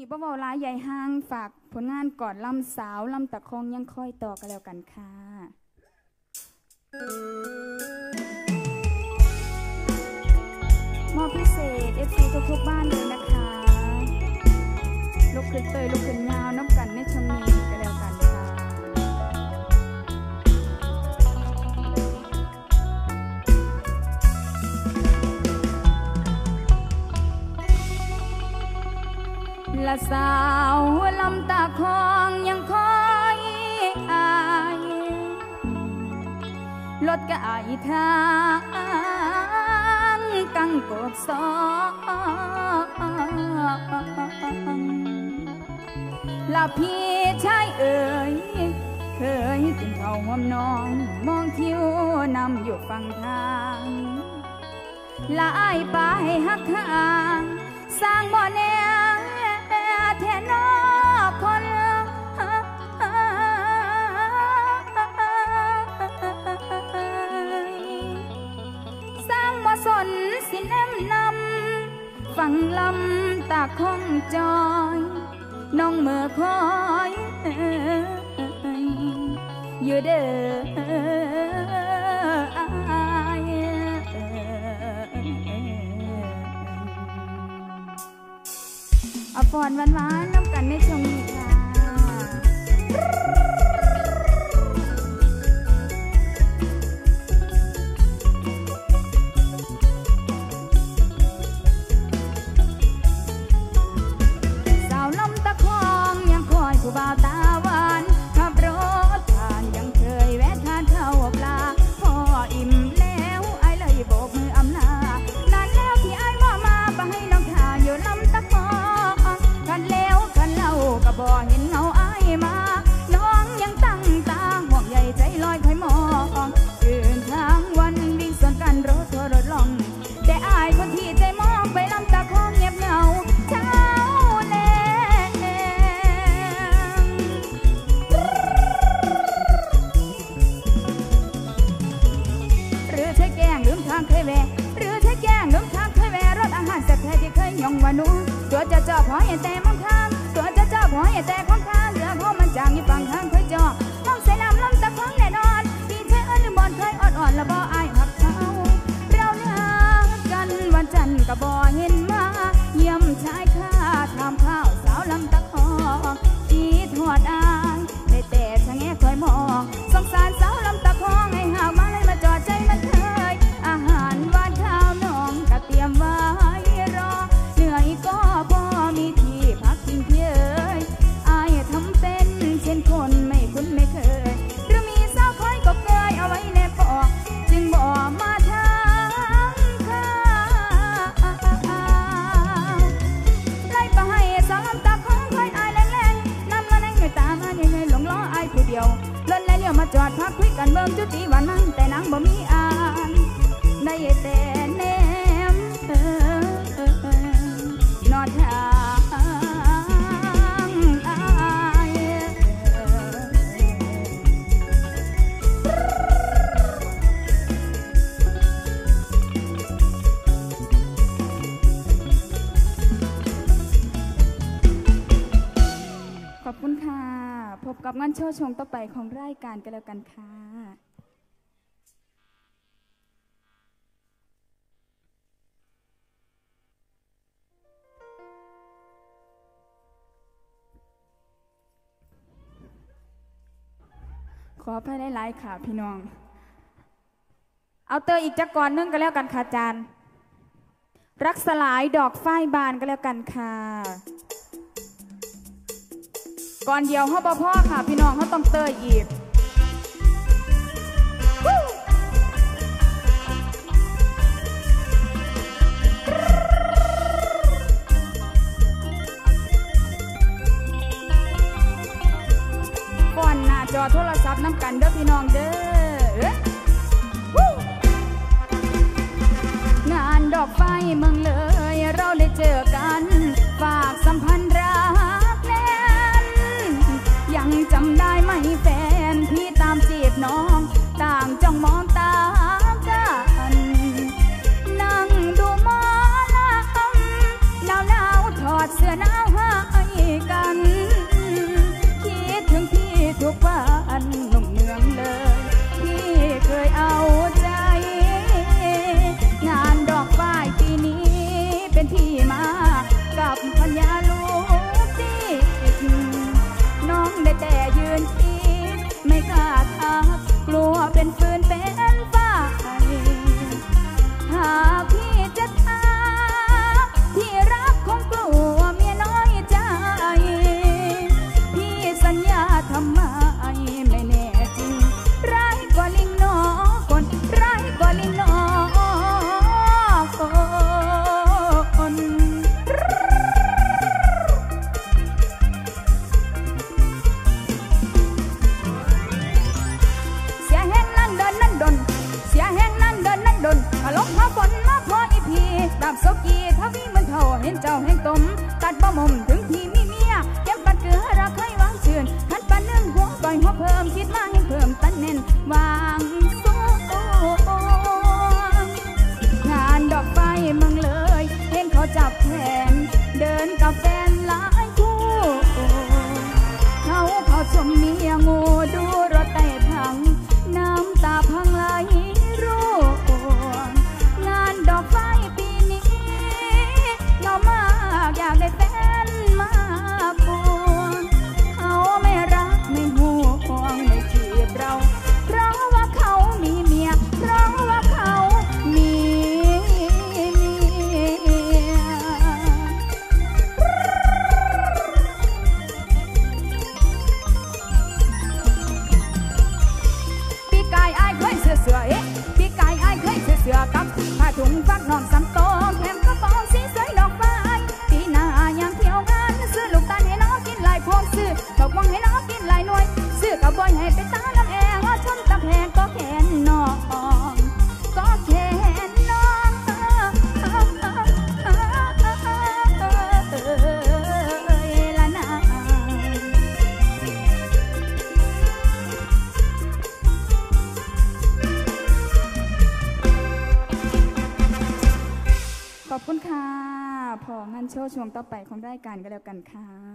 บ่เว้าหลายใหญ่ห้างฝากผลงานก่อนลำสาวลำตะคองยังค่อยต่อกันแล้วกันค่ะมอบพิเศษ FC ทุกๆบ้านเลยนะคะลุกขึ้นเตยลุกขึ้นยาวน้ำกันในชมนี้กันแล้วกันค่ะละสาวลำตาคองยังคอยอายรถก็อายทางกังกดสองละพี่ชายเอ๋ยเคยกินข้าวหอมน้องมองทิวนำอยู่ฝั่งทางละอายไปหักทางสร้างบ่อแนวแทนนอคนสร้างบ่สนสิแนมนำฟังลำตาคงจอยน้องเมื่อคอยอยู่เด้ออภรหวานๆน้ำกันในช่วงนี้ค่ะสาวลำตะคองยังคอยผู้บ่าวตาหวานขับรถผ่านยังเคยแวะทานข้าวปลาพออิ่มแล้วไอ้เลยโบกมืออำลานานแล้วที่ไอ้บ่มาไปให้น้องทาอยู่ลำตะคองกันแล้วกันเล่าก็บ่เห็นเงาอ้ายมาน้องยังตั้งตาห่วงใยใจลอยคอยมองคืนทางวันวิ่งสวนกันรถทัวร์รถล่องแต่อ้ายคนที่ใจมองไปลำตะคองเงียบเหงาเช้าแลหรือใช้แกงลืมทางเคยแวะหรือใช้แกงลืมทางเคยแวะรถอาหารแซ่บแท้ที่เคยย่องว่านุ่งตัวจะเจาะพอเห็นแต่มองทางตัวจะเจาะพอเห็นแต่ของทางเรือเขามันจางอยู่ฝั่งทางเคยจอมองใส่น้ำลำตะคองแน่นอนที่เธอเอิ้นบอนเคยอ่อนๆแล้วบ่อายหักเขาเราเลิกกันวันจันทร์ก็บ่เห็นมาเยี่ยมชายข้าทำข้าวสาวลำตะคองจีทอดอายได้แต่ชะแงคอยมองสงสารสาวลำตะคองให้หามาให้มาจอดใจมันเคยอาหารหวานข้าวน้องก็เตรียมไว้รอเหนื่อยก็บ่มีที่พักทิ้งเพียยอายทำเป็นเช่นคนไม่คุ้นไม่เคยหรือมีสาวคอยก็เกยเอาไว้ในปอกจึงบ่มาทางข้าไล่ไปให้สาวลำตาคองคอยอายแรงๆน้ำละแรงไม่ตามมาเงยๆหลงล้ออายผู้เดียวล้นแล้วเลี้ยวมาจอดพักคุยกันเบิ่มจุติวันนั้นแต่นางบ่มีอ่านได้แต่แนมนอทางอายขอบคุณค่ะพบกับงานโชว์ชงต่อไปของรายการกันแล้วกันค่ะขออภัยหลายๆค่ะพี่น้องเอาเตออีกจักก่อนนึงก็แล้วกันค่ะอาจารย์รักสลายดอกฝ้ายบานก็แล้วกันค่ะก่อนเดียวเขาบ่พ่อค่ะพี่น้องเขาต้องเตออีกก่อนหน้าจอโทรศัพท์น้ำกันเด้อพี่น้องเด้องานดอกไฟเมืองเลยเราได้เจอกันฝากสัมพันธ์รักแน่นยังจำได้ไหมแฟนที่ตามจีบน้องต่างจ้องมองตากันนั่งดูหมอลำหนาวถอดเสื้อหนาวให้เป็นฟืนเป็นไฟหากพี่จะทาที่รักคงกลัวเมียน้อยใจพี่สัญญาทำไมไม่แน่จริงร้ายกว่าลิงน้อคนร้ายกว่าลิงน้อคนเสียแห้งนั่นเดินนั่นดนเสียแห้งนั่นเดินนั่นดนพะลงพะฝนมาพออีพีแบบโซกีทวีเหมือนเท่าเห็นเจ้าแห่งตมตัดบ่มุมถึงที่มีเมียเก็บปัดเกลือรักเคยวางชื่นคัดปันนึ่งหัวก่อยหัวเพิ่มคิดมาให้เพิ่มตันเน้นวางสู้งานดอกไฟเมืองเลยเห็นเขาจับแขนเดินกับแฟนหลายคู่เขาชมเมียงูดูรถไต่พังน้ำตาพังไหลร่วงงานดอกไฟปีนี้เงามากอยากได้แฟนมาปวงเขาไม่รักไม่ห่วงไม่จีบเราเพราะว่าเขามีเมียเพราะว่าเขามีเมียปีกายอายเคยเสือปีกายอายเคยเสือกับผ้าถุงฟักน้องสำโตแถมกระป๋องสีสวยดอกไม้ปีหน้ายามเที่ยวงานซื้อลูกตาลให้น้องกินหลายพวงซื้อบอกว่างให้น้องกินหลายหน่วยซื้อกระบอยให้ไปตาลำแองว่าชมตะแพงก็แขนน้องก็แขนน้องละนาขอบคุณค่ะพองั้นโชว์ช่วงต่อไปของรายการก็แล้วกันค่ะ